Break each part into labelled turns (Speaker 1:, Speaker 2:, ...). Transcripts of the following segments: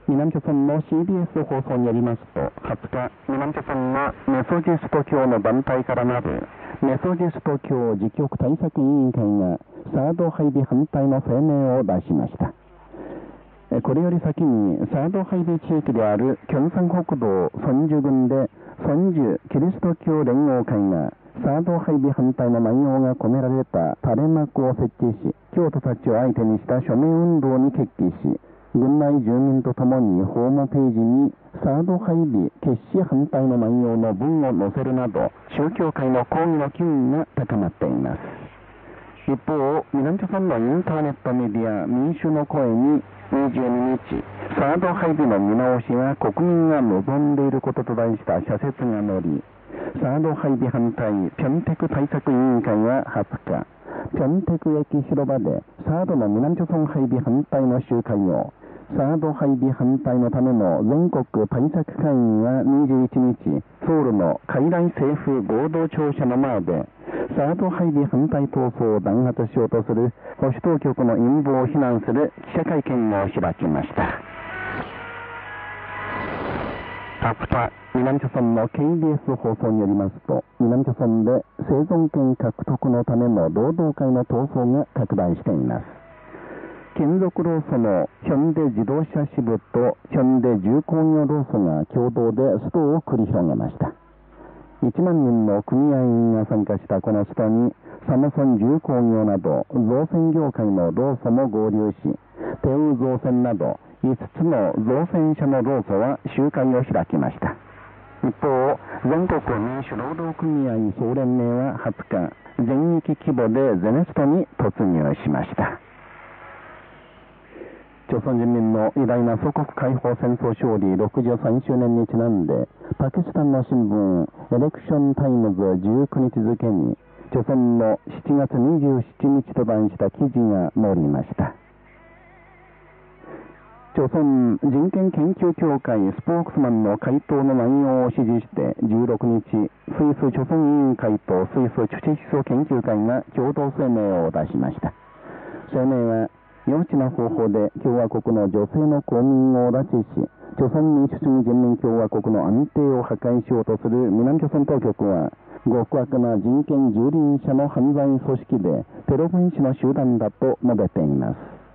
Speaker 1: 南朝鮮の CBS 放送によりますと、20日、南朝鮮のメソジスト教の団体からなるメソジスト教自局対策委員会がサード配備反対の声明を出しました。これより先にサード配備地域であるキョンサン北道ソンジュ郡でソンジュキリスト教連合会がサード配備反対の内容が込められた垂れ幕を設置し、教徒たちを相手にした署名運動に決起し、郡内住民とともにホームページにサード配備決死反対の内容の文を載せるなど、宗教界の抗議の機運が高まっています。一方、南朝鮮のインターネットメディア民主の声に22日、サード配備の見直しは国民が望んでいることと題した社説が載り、サード配備反対ピョンテク対策委員会は20日、ピョンテク駅広場でサードの南朝鮮配備反対の集会を、サード配備反対のための全国対策会議は21日、ソウルの海来政府合同庁舎の前で、サード配備反対闘争を弾圧しようとする保守当局の陰謀を非難する記者会見を開きました。20日、南朝鮮の KBS 放送によりますと、南朝鮮で生存権獲得のための労働会の闘争が拡大しています。金属労組のヒョンデ自動車支部とヒョンデ重工業労組が共同でストを繰り広げました。1万人の組合員が参加したこのストに、サムソン重工業など造船業界の労組も合流し、テウ造船など5つの造船社の労組は集会を開きました。一方、全国民主労働組合総連盟は20日、全域規模でゼネストに突入しました。朝鮮人民の偉大な祖国解放戦争勝利63周年にちなんで、パキスタンの新聞エレクションタイムズ19日付に、朝鮮の7月27日と題した記事が載りました。朝鮮人権研究協会スポークスマンの回答の内容を支持して16日、スイス朝鮮委員会とスイスチュチェ思想研究会が共同声明を出しました。声明は、幼稚な方法で共和国の女性の公民を拉致し、朝鮮民主主義人民共和国の安定を破壊しようとする南朝鮮当局は、極悪な人権蹂躙者の犯罪組織でテロ分子の集団だと述べています。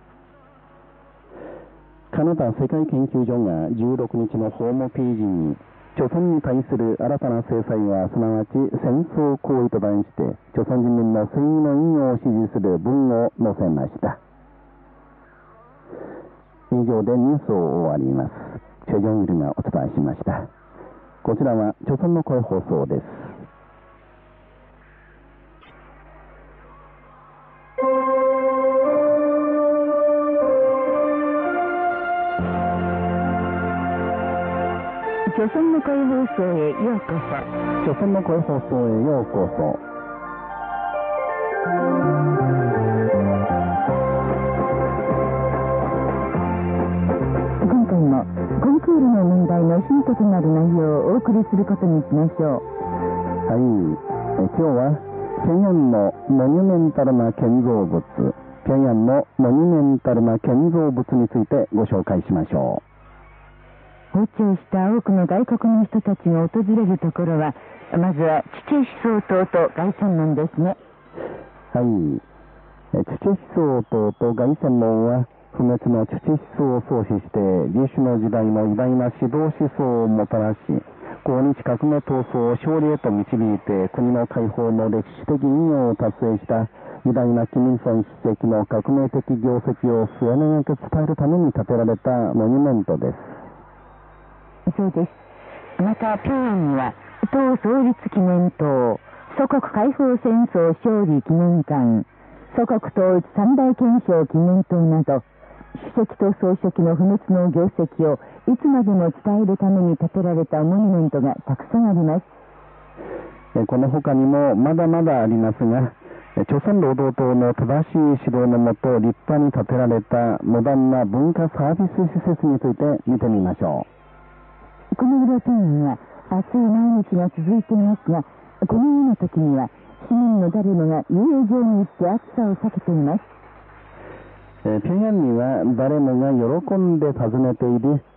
Speaker 1: カナダ世界研究所が16日のホームページに、朝鮮に対する新たな制裁はすなわち戦争行為と題して、朝鮮人民の正義の意義を支持する文を載せました。以上でニュースを終わります。チェジョンイルがお伝えしました。こちらは朝鮮の声放送です。
Speaker 2: 朝鮮の声放送へようこそ。
Speaker 1: 朝鮮の声放送へようこそ。
Speaker 2: コンクールの問題のヒントとなる内容をお送りすることにしましょう。
Speaker 1: はい、今日は平壌のモニュメンタルな建造物、平壌のモニュメンタルな建造物についてご紹介しましょ
Speaker 2: う。訪朝した多くの外国の人たちが訪れるところは、まずはチチェ思想塔と凱旋門ですね。
Speaker 1: はい、チチェ思想塔と凱旋門は不滅のチュチ思想を創始して自主の時代の偉大な指導思想をもたらし、抗日革命闘争を勝利へと導いて国の解放の歴史的意義を達成した偉大な金日成主席の革命的業績を末永く伝えるために建てられたモニュメントです。
Speaker 2: そうです。また平壌には党創立記念塔、祖国解放戦争勝利記念館、祖国統一三大憲章記念塔など、主席と総書記の不滅の業績をいつまでも伝えるために建てられたモニュメントがたくさんあります。
Speaker 1: この他にもまだまだありますが、朝鮮労働党の正しい指導のもと立派に建てられたモダンな文化サービス施設について見てみましょ
Speaker 2: う。この裏平壌は暑い毎日が続いていますが、このような時には市民の誰もが遊泳場に行って暑さを避けています。
Speaker 1: 平壌には誰もが喜んで訪ねている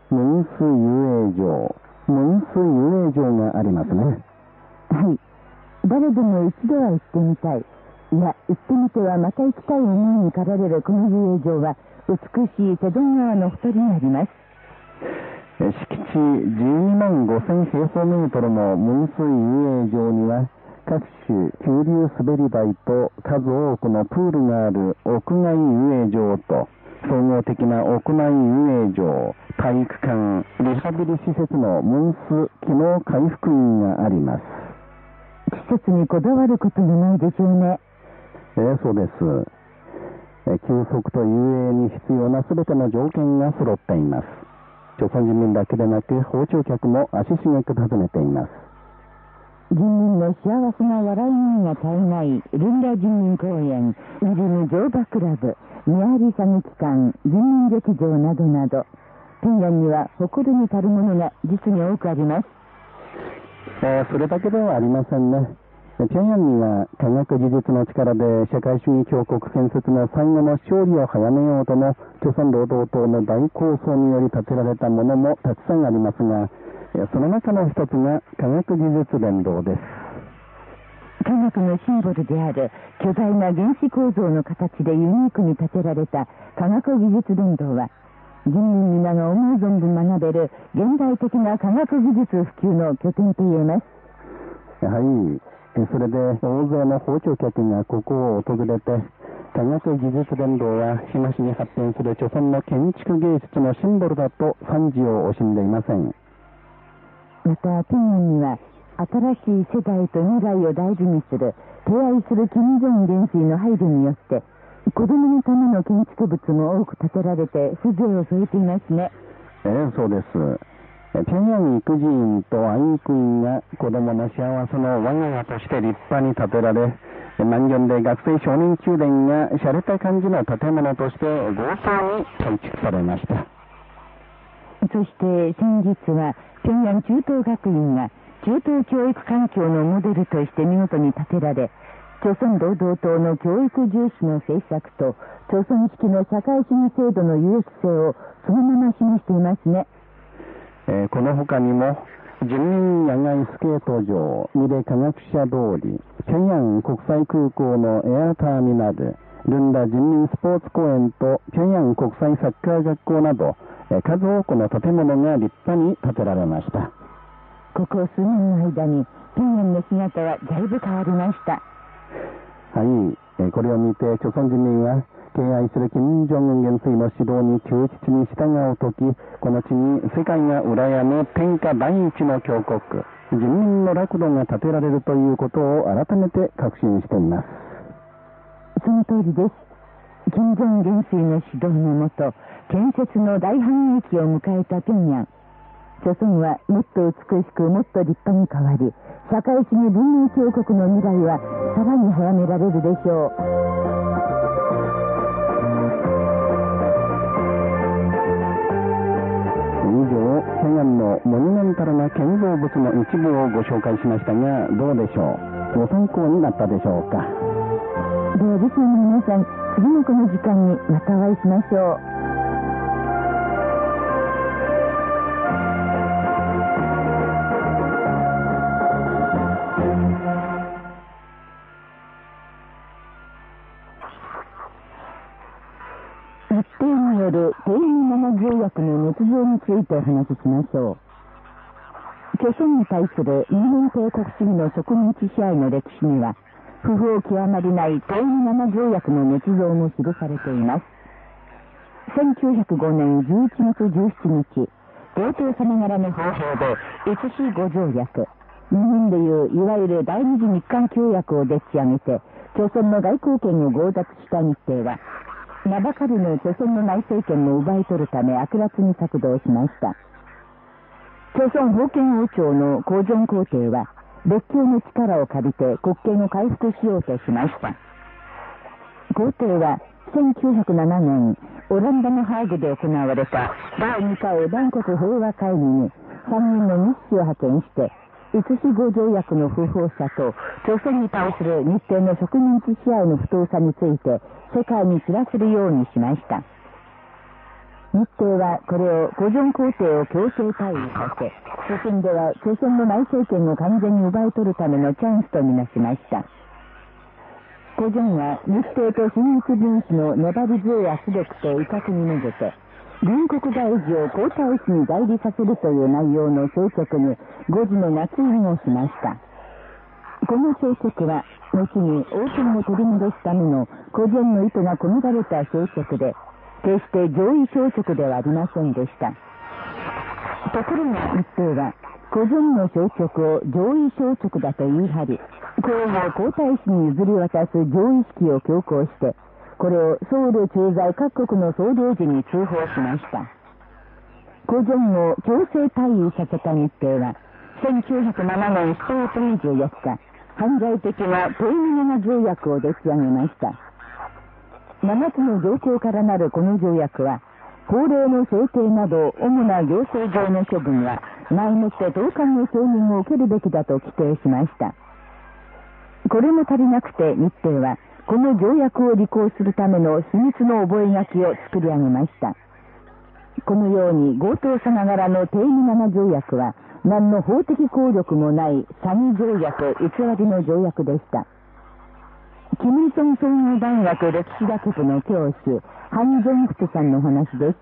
Speaker 1: 文水遊泳場、文水遊泳場がありますね。
Speaker 2: はい。誰でも一度は行ってみたい。いや、行ってみてはまた行きたい思いに駆られるこの遊泳場は、美しい瀬戸川のほとりにあります。
Speaker 1: 敷地12万5000平方メートルの文水遊泳場には、各種急流滑り台と数多くのプールがある屋外遊泳場と、総合的な屋内遊泳場、体育館、リハビリ施設の文水機能回復院があります。
Speaker 2: 施設にこだわることもないでしょうね。
Speaker 1: そうです。休息と遊泳に必要なすべての条件が揃っています。朝鮮人民だけでなく訪朝客も足しげく訪ねています。
Speaker 2: 人民の幸せな笑い声が絶えないルンダ人民公園、ウリム乗馬クラブ、ミヤリ詐欺機関、人民劇場などなど、平壌には誇るに足るものが実に多くあります。
Speaker 1: それだけではありませんね。平壌には科学技術の力で社会主義強国建設の最後の勝利を早めようとの朝鮮労働党の大構想により建てられたものもたくさんありますが、その中の一つが科学技術伝道です。
Speaker 2: 科学のシンボルである巨大な原子構造の形でユニークに建てられた科学技術伝道は、人民皆が思う存分学べる現代的な科学技術普及の拠点と言えます。
Speaker 1: はい。それで大勢の訪朝客がここを訪れて、科学技術伝道は日増しに発展する朝鮮の建築芸術のシンボルだと賛辞を惜しんでいません。
Speaker 2: また平壌には新しい世代と未来を大事にする敬愛する金正恩元帥の配慮によって、子供のための建築物も多く建てられて風情を添えていますね。
Speaker 1: そうです。平壌育児院と愛育院が子供の幸せの我が家として立派に建てられ、満園で学生少年宮殿が洒落た感じの建物として豪壮に改築されました。
Speaker 2: そして先日は平壌中等学院が中等教育環境のモデルとして見事に建てられ、朝鮮労働党の教育重視の政策と朝鮮式の社会主義制度の有益性をそのまま示していますね。
Speaker 1: この他にも人民野外スケート場、ミレ科学者通り、平壌国際空港のエアターミナル、ルンダ人民スポーツ公園と平壌国際サッカー学校など、数多くの建物が立派に建てられました。
Speaker 2: ここ数年の間に平壌の姿はだいぶ変わりました。
Speaker 1: はい、これを見て朝鮮人民は敬愛する金正恩元帥の指導に忠実に従うとき、この地に世界が羨む天下第一の強国、人民の楽土が建てられるということを改めて確信しています。
Speaker 2: その通りです。金正恩元帥の指導のもと、建設の大繁栄期を迎えた平壌。朝鮮はもっと美しくもっと立派に変わり、社会主義文明強国の未来はさらに早められるでしょう。
Speaker 1: 以上、平壌のモニュメンタルな建造物の一部をご紹介しましたが、どうでしょう。ご参考になったでしょうか。
Speaker 2: ではリスナーの皆さん、次のこの時間にまたお会いしましょう。一定による定義7条約の捏造についてお話ししましょう。朝鮮に対する人間帝国主義の植民地支配の歴史には、不法極まりない定義7条約の捏造も記されています。1905年11月17日、皇帝さながらの方法で、五四五条約、日本でいういわゆる第二次日韓協約をでっち上げて、朝鮮の外交権を強奪した日程は、名ばかりの朝鮮の内政権を奪い取るため悪辣に策動しました。朝鮮封建王朝の光正皇帝は、列強の力を借りて国権を回復しようとしました。皇帝は1907年、オランダのハーグで行われた第2回万国平和会議に3人の日誌を派遣して、五四五条約の不法さと朝鮮に対する日程の植民地支配の不当さについて世界に知らせるようにしました。 日帝はこれを古城皇帝を強制退位させ、朝鮮では朝鮮の内政権を完全に奪い取るためのチャンスとみなしました。古城は日帝と親日分子の粘り強い圧力と威嚇にめげて、軍国大事を皇太子に代理させるという内容の消息に5時の夏入りをしました。この消息は、後に王権を取り戻すための古城の意図が込められた消息で、決して上位消息ではありませんでした。ところが日帝は、古城の消息を上位消息だと言い張り、これを皇太子に譲り渡す上位式を強行して、これをソウル駐在各国の総領事に通報しました。古城を強制退位させた日帝は、1907年7月24日、犯罪的なペイミネナ条約をでき上げました。7つの条項からなるこの条約は、法令の制定など主な行政上の処分は、前もって当館の承認を受けるべきだと規定しました。これも足りなくて日帝は、この条約を履行するための秘密の覚書を作り上げました。このように強盗さながらの低ミナな条約は、何の法的効力もない詐欺条約、偽りの条約でした。キム・イソン総合大学歴史学部の教師、ハン・ジョンフツさんの話です。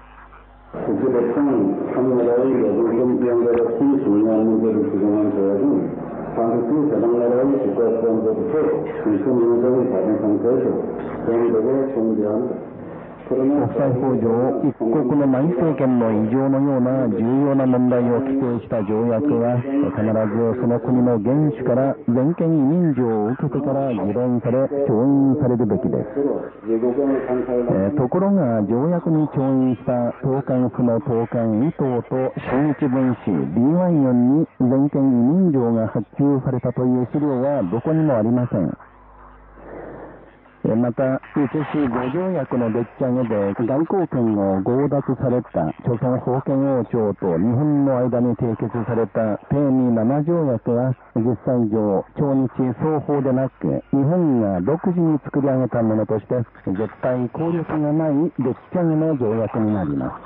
Speaker 1: 国際法上、一国の内政権の異常のような重要な問題を規定した条約は、必ずその国の元首から全権委任状を受けてから議論され、調印されるべきです。ところが、条約に調印した東韓府の東韓伊藤と親日分子リー・ワンヨンに全権委任状が発給されたという資料はどこにもありません。また、宇宙市5条約のでっち上げで外交権を強奪された朝鮮封建王朝と日本の間に締結されたペーミ7条約は実際上、朝日双方でなく日本が独自に作り上げたものとして絶対効力がないでっち上げの条約になります。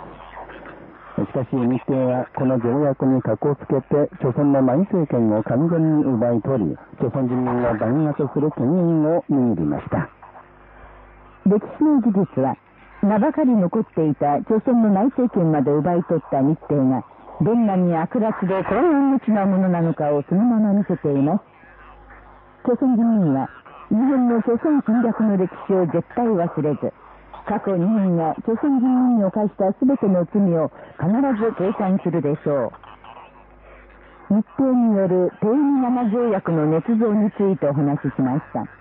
Speaker 1: しかし日帝はこの条約にかこつけて朝鮮の内政権を完全に奪い取り、朝鮮人民が弾圧する権限を握りました。歴史の事実は、名ばかり残っていた朝鮮の内政権まで奪い取った日帝が、どんなに悪辣で混乱無知なものなのかをそのまま見せています。朝鮮人民は、日本の朝鮮侵略の歴史を絶対忘れず、過去日本が朝鮮人民に犯したすべての罪を必ず計算するでしょう。日帝による定義7条約の捏造についてお話ししました。